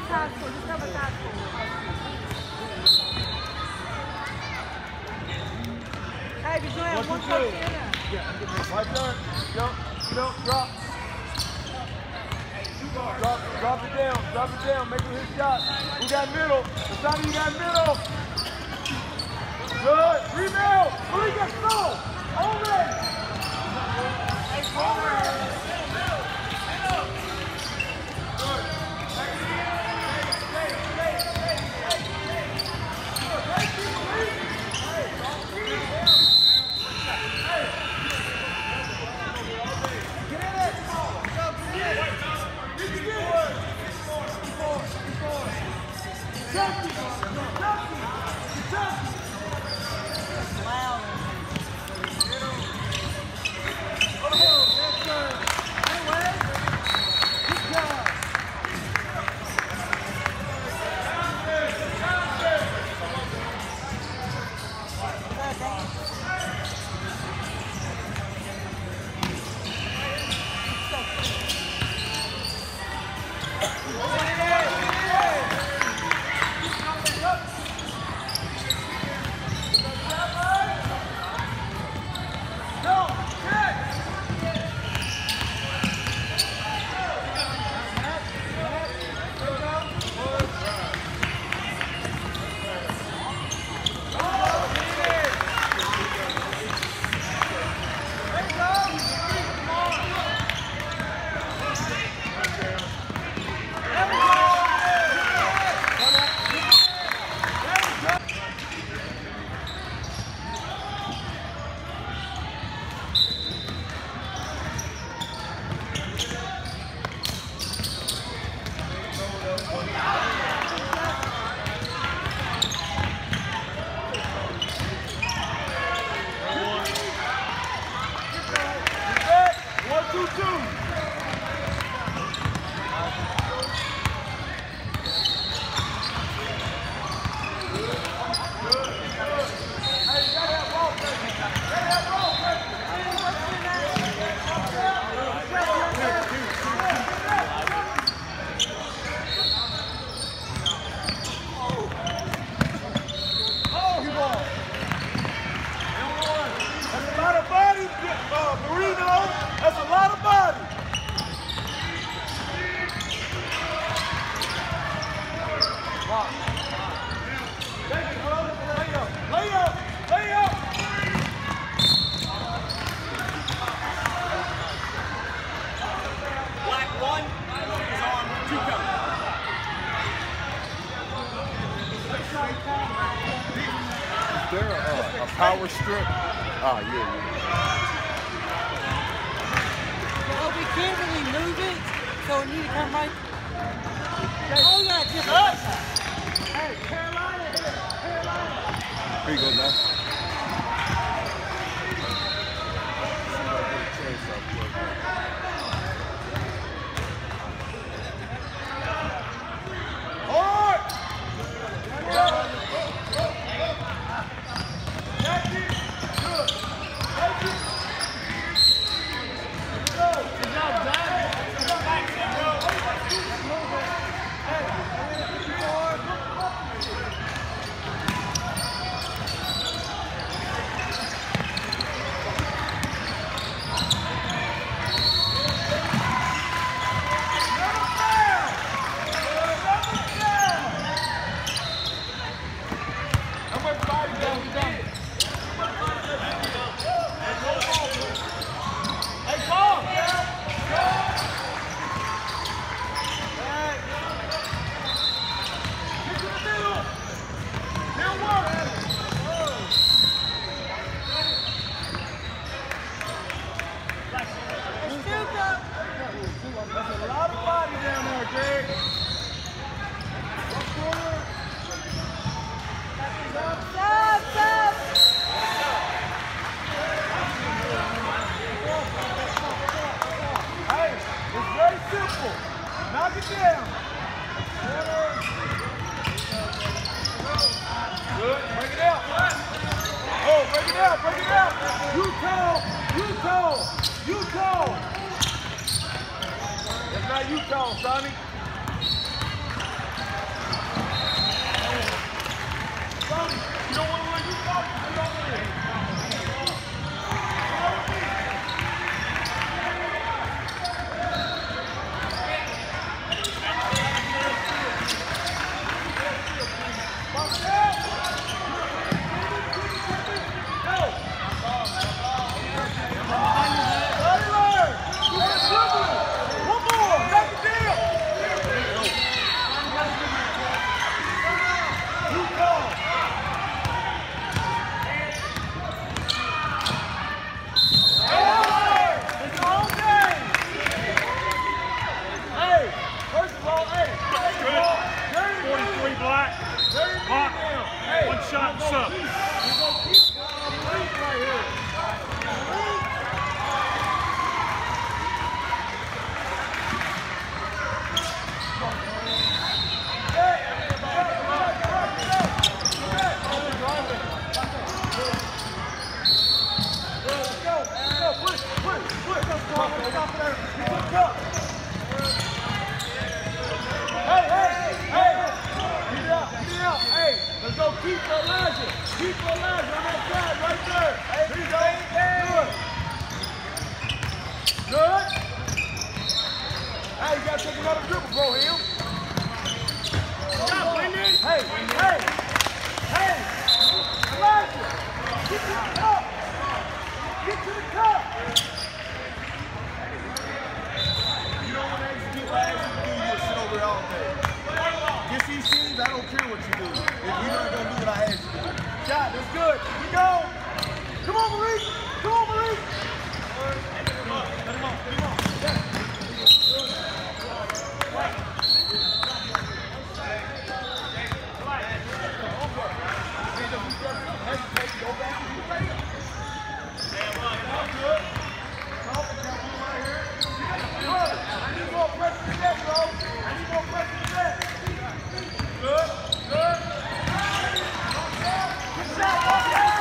side score. Just have a side score. Hey, if you're going to have one touch in there. Yeah, right there. Jump, drop. Drop it down, make him hit shot. Who got middle? Sonny, you got middle. Good, rebound. Three got slow. Already. Power strip. Oh, yeah. Well, we can't really move it, so we need to come right. Oh, yeah, just. Hey, Carolina. Here you go, now. Knock it down. Good. Break it out. Oh, break it out. Break it out. You tall. That's not you tall, Sonny. Good.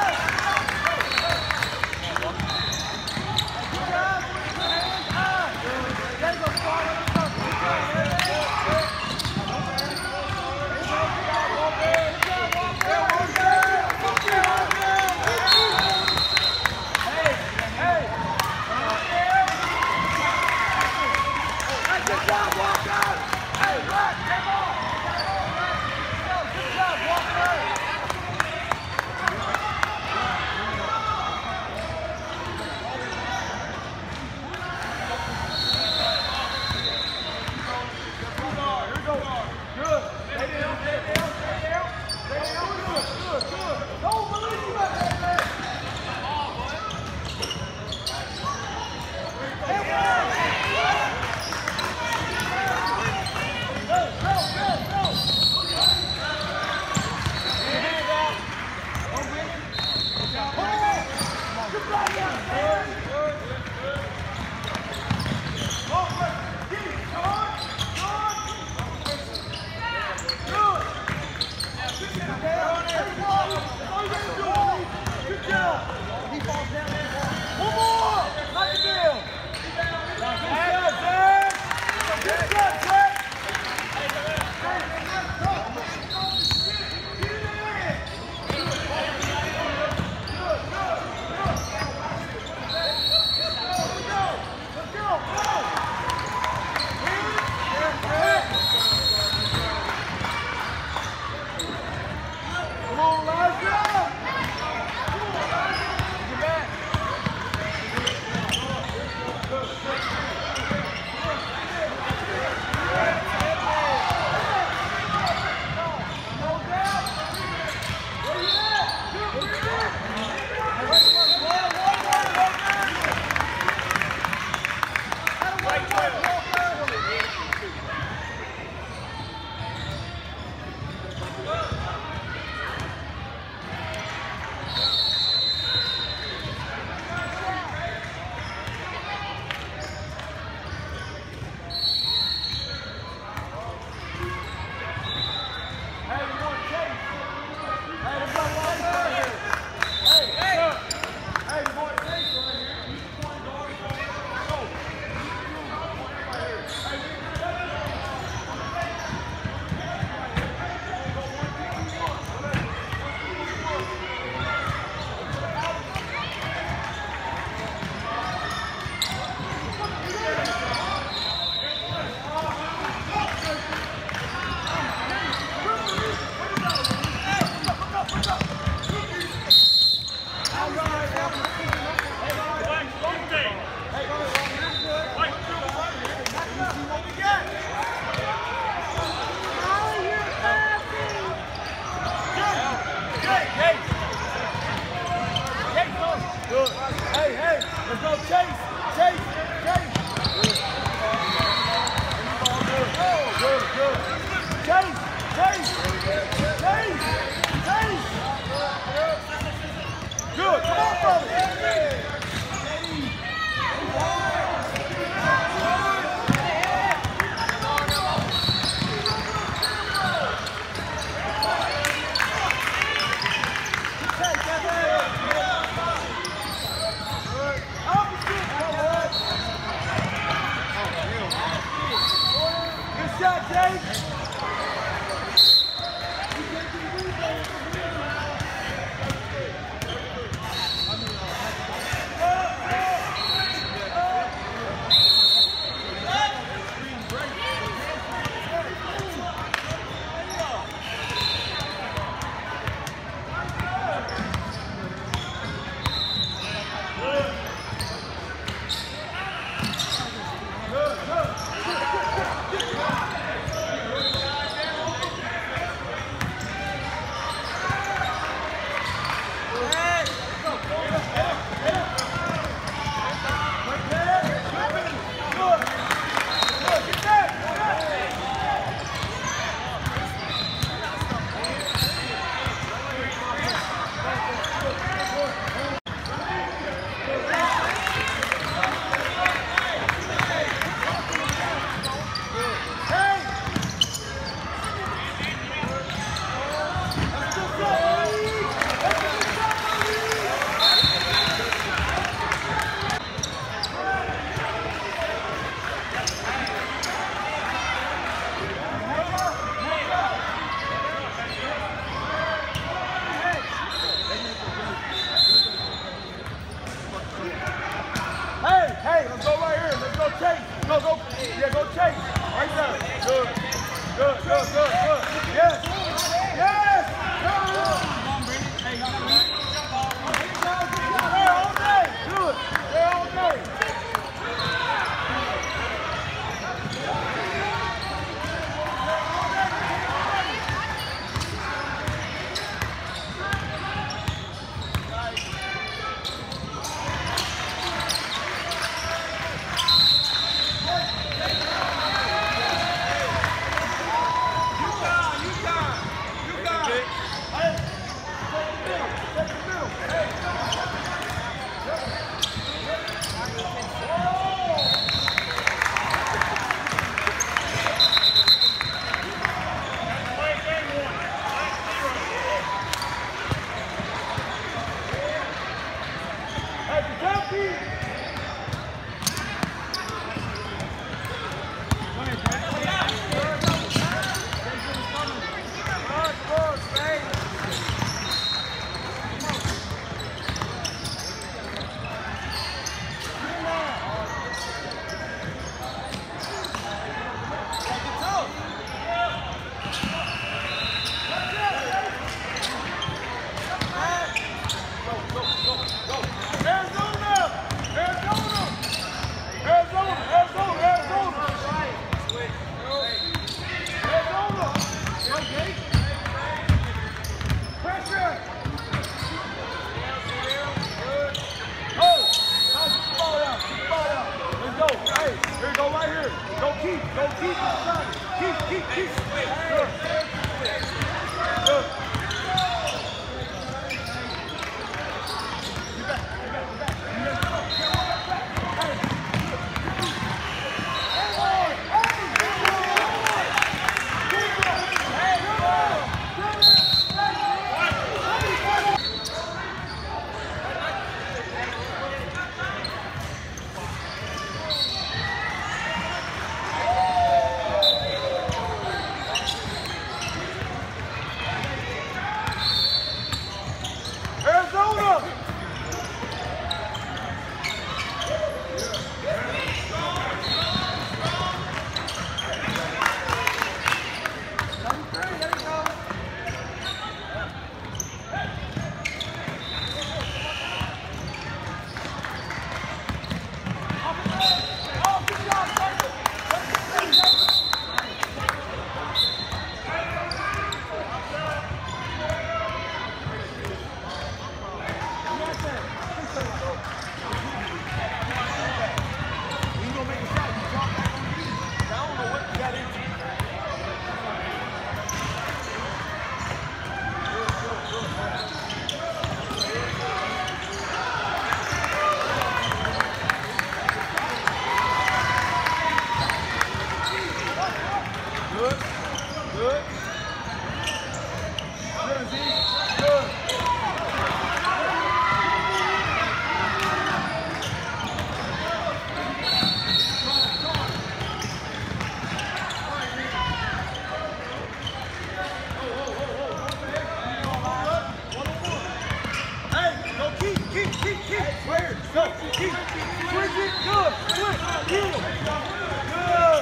Let's go, Chase. Chase. Chase. Good, good. Chase. Chase. Chase. Chase. Good. Come on, brother. Good shot, Jake. Hey, let's go right here. Let's go chase. Go. Yeah, go chase. Right there. Good. Yes. Yes. There all day. Good. There all day. Switch it. Good. Switch. Get him. Good.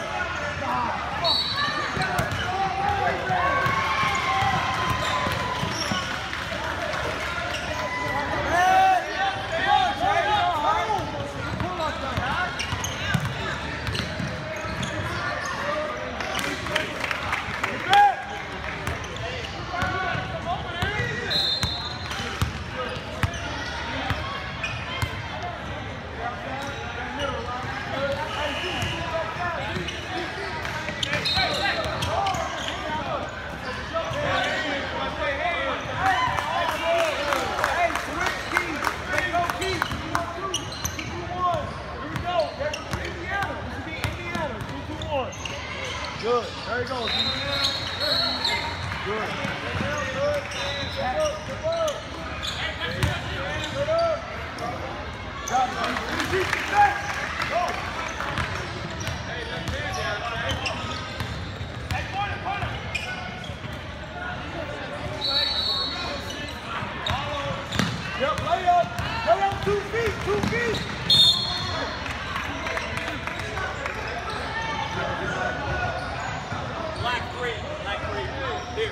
Good. There you go. Good. Yep, lay up. Lay up 2 feet. 2 feet. Black three. Here.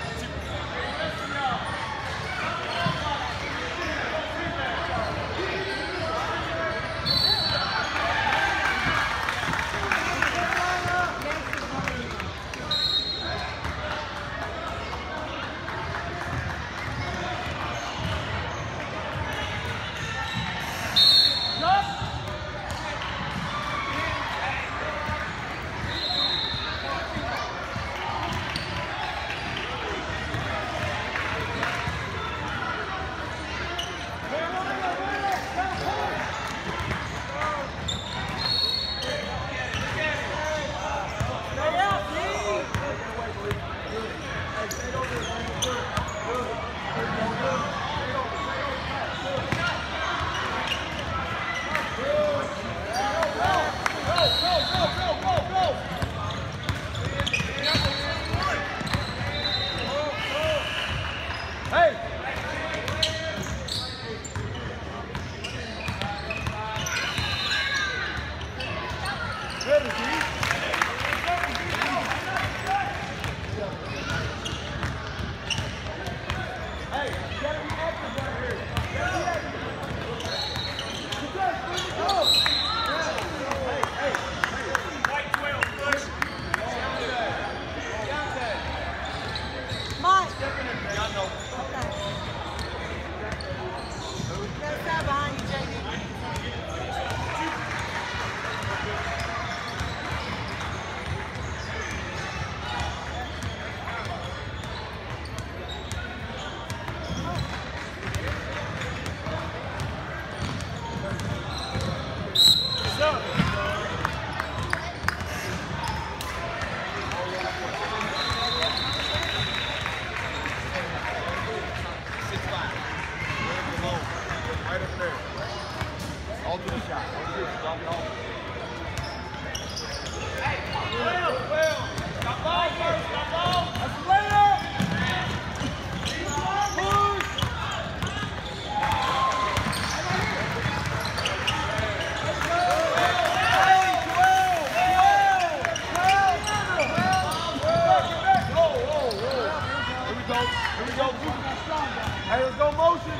Hey, let's go motion.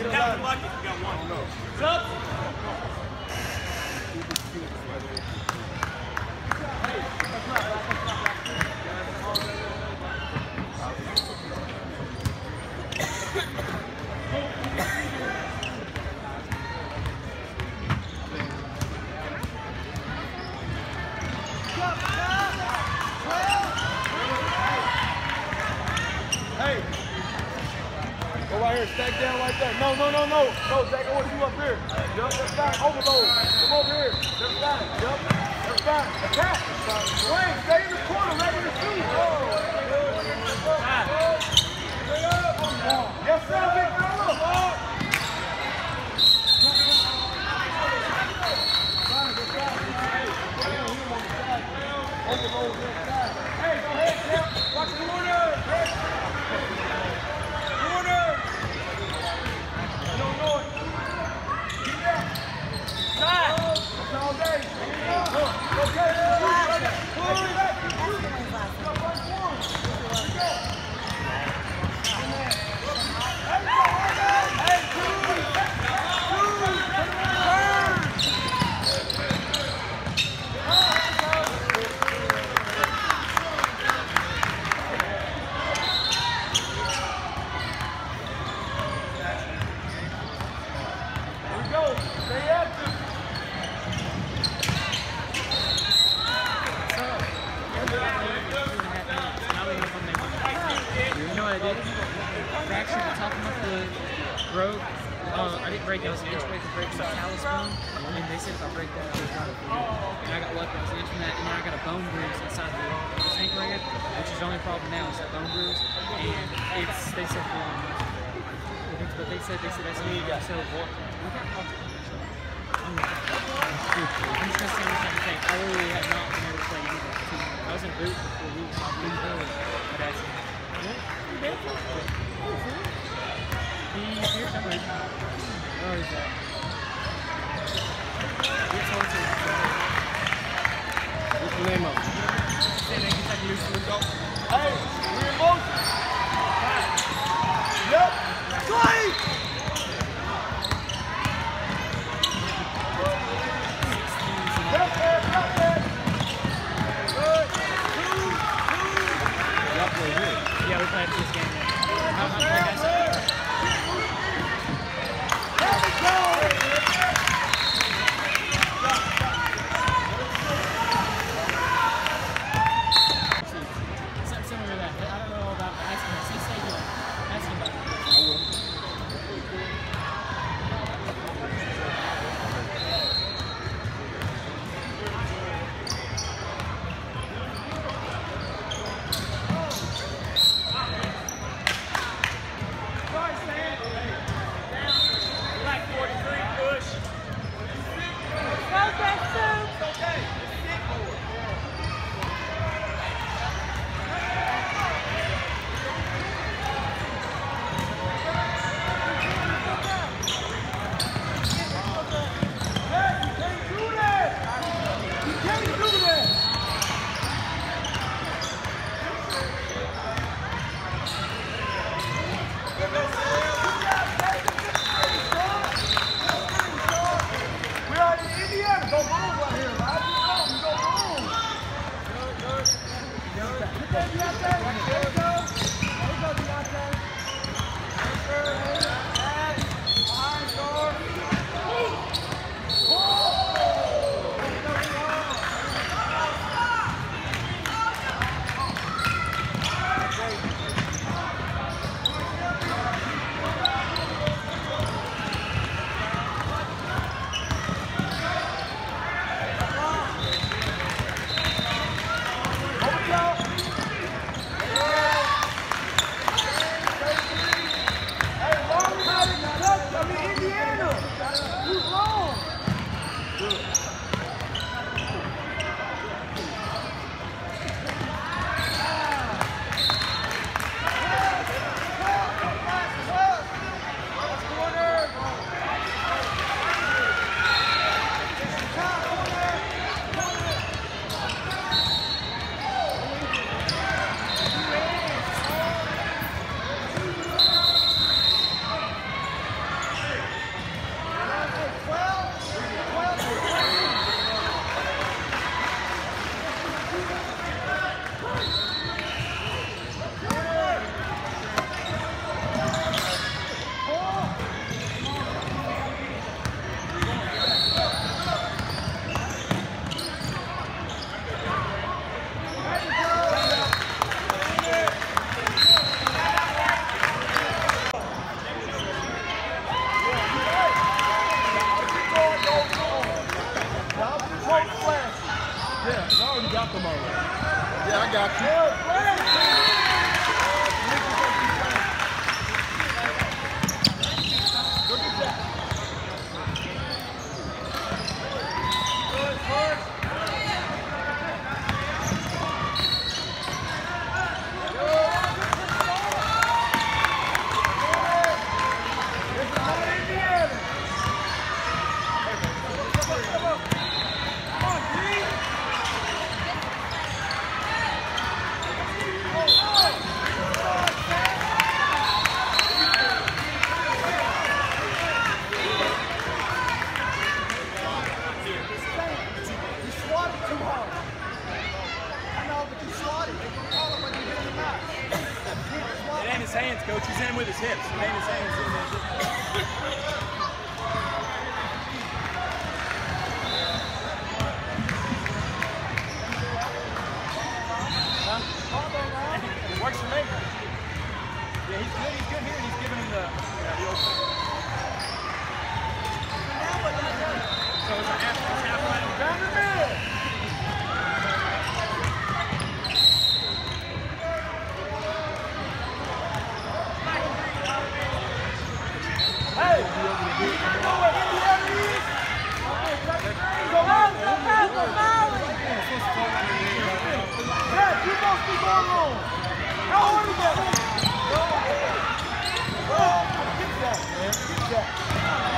That was lucky if you got one. No. Up. Hey, go right here, stack down right there. No, no, no, no. No, Zach, I want you up here. Jump, that's fine. Overload. Come over here. That's fine. Jump. That's fine. Attack. Wayne, stay in the corner, ready to shoot. Yes, sir, big fella. Overload this side. Hey, go ahead, Jeff. Watch the corner. Corner. You don't know it. Get out. Side. That's all day. Okay. Pull it back. I didn't break that, I was an inch away from breaking the callus bone, and they said if I break that, I was out of it. And I got lucky, I was an inch from that, and then I got a bone bruise inside the ankle area, which is the only problem now is that bone bruise, and it's, they said, but they said that's me, so, I'm just gonna say this thing. I literally have not been able to play any of that team. I was in a boot for 4 weeks, I've been early, but that's he's here somewhere. Where is that? What's the name of it? Hey, we're in motion. Yep. Slide. Yep, there. Good. Two. Yeah, we played this game. Like I said, got you. It ain't his hands, coach. He's in with his hips. It ain't his hands. It ain't his hips. It works for me. Yeah, he's good. He's good here, and he's giving him the old thing. So it's a half right down the middle. Hey! Hey, you must be going on. How hard is that? Get that, man. Get that.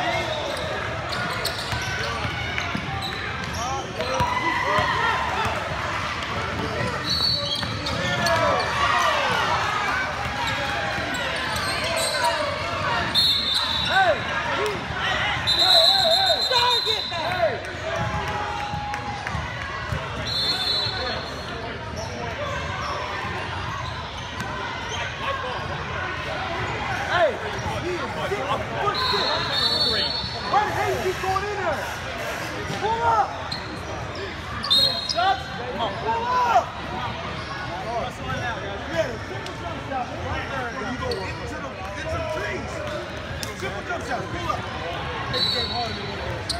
Going in there. Pull up. Stop. Pull up. Yeah, simple jump shot right there. You go into the trees. Simple jump shot. Pull up. Make the game harder than what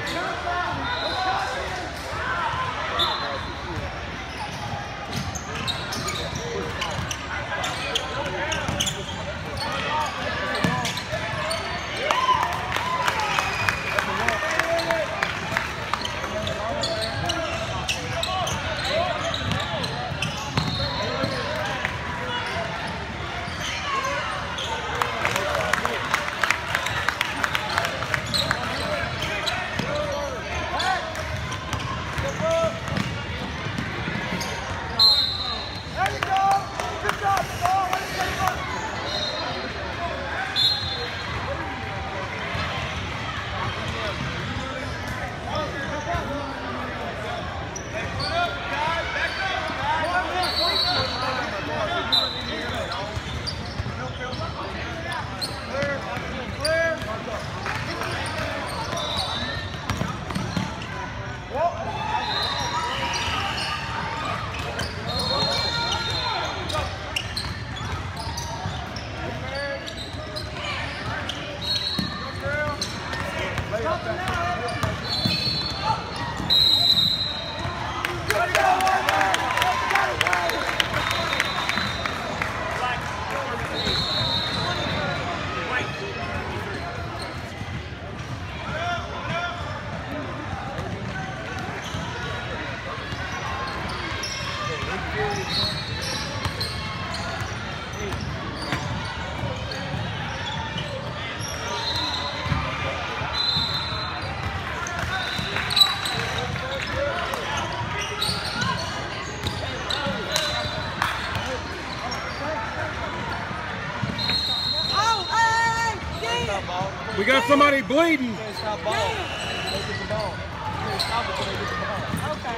We got somebody bleeding. Stop ball. They get the ball. You stop it until they get the ball. Okay.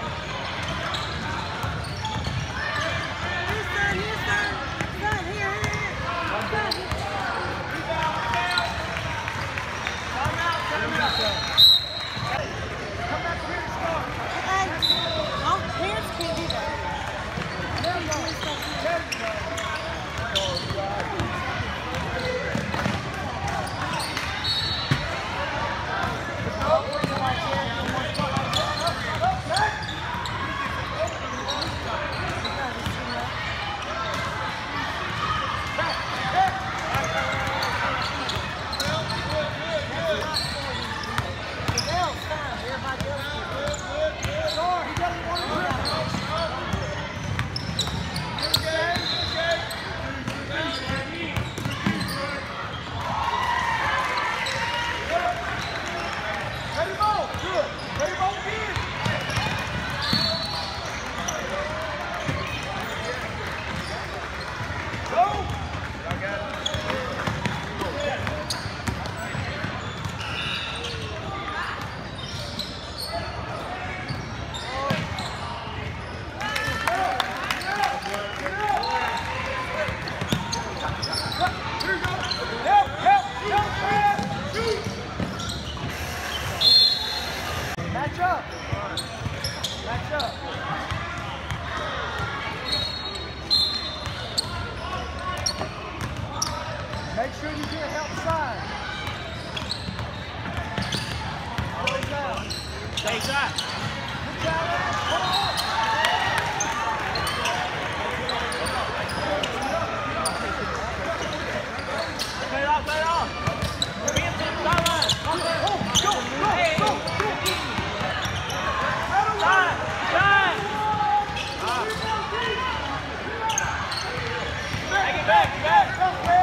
Here, son. Son, here. Come out. Come back here and start. Hey, our parents can't do that. There you go. Make sure you get help side. Always out. Stay shot. Good job, man. Come on. Play it off, play it off. Be in the sideline. Go. Shine. Take it back.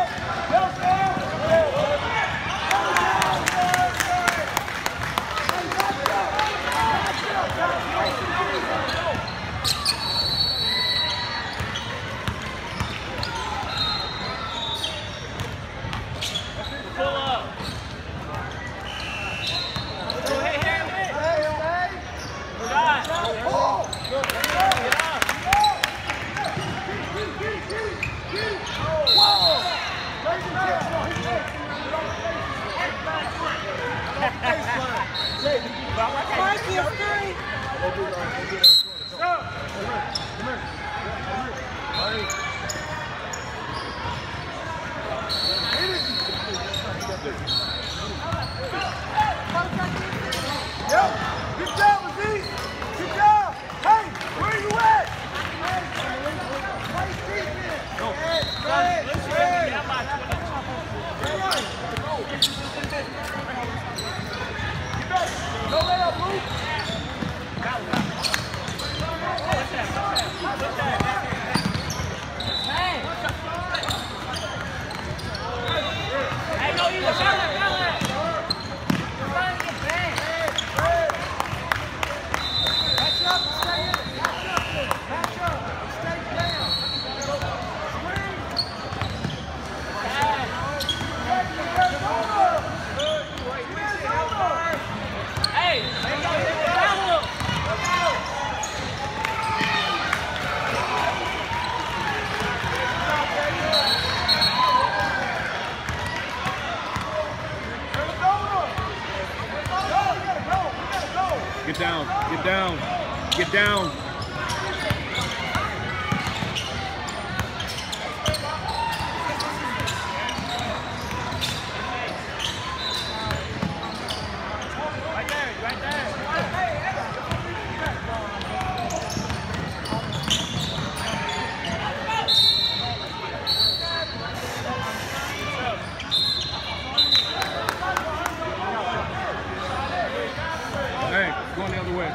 Pull up. Yep. Get down. Get down. Get down. Hey, going the other way.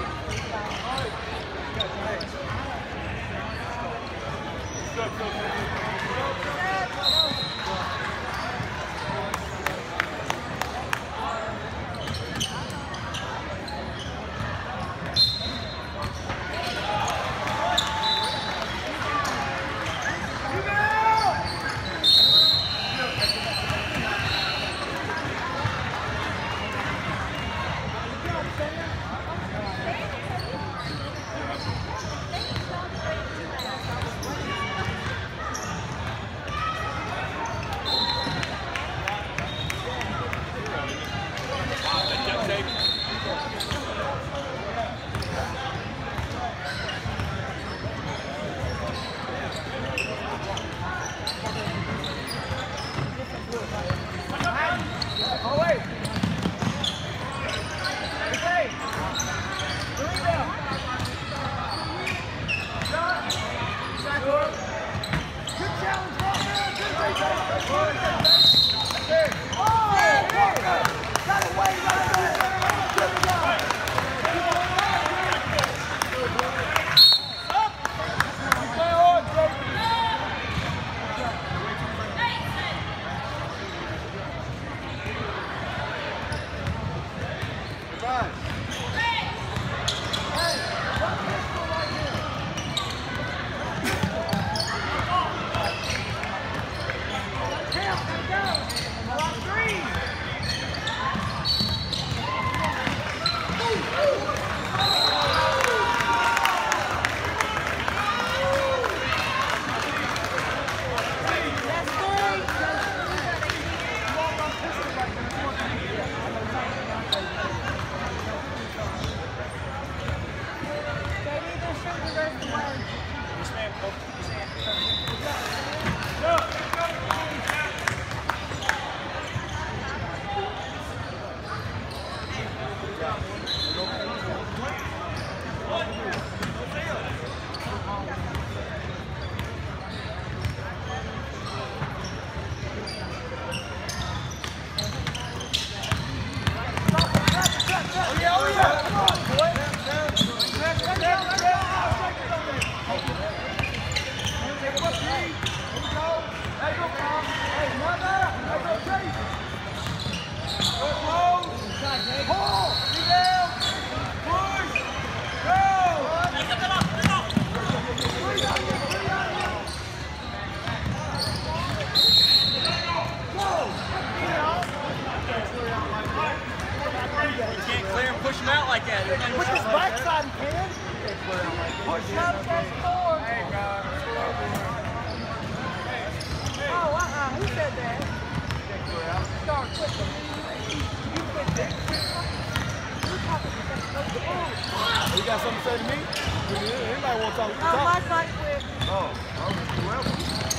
You got something to say to me? Anybody want to talk to you? My side quit. Oh, wherever.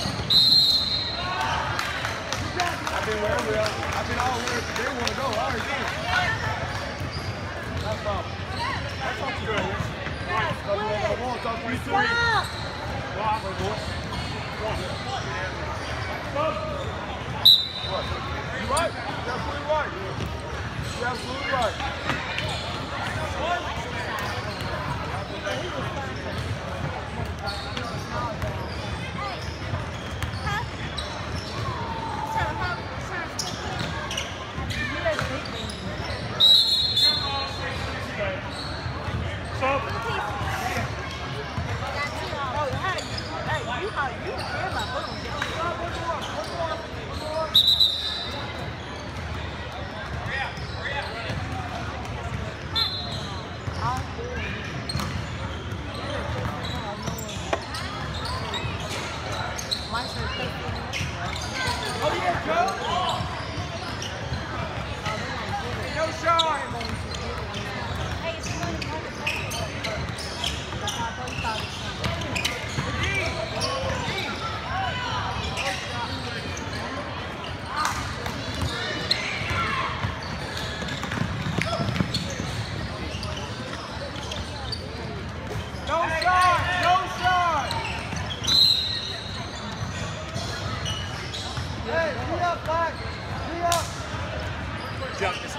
I've been wherever else. I've been all where they want to go. I already did. That's all. That's all good. I want to talk to you too. Stop! What? You right? You're absolutely right. You're absolutely right. jump to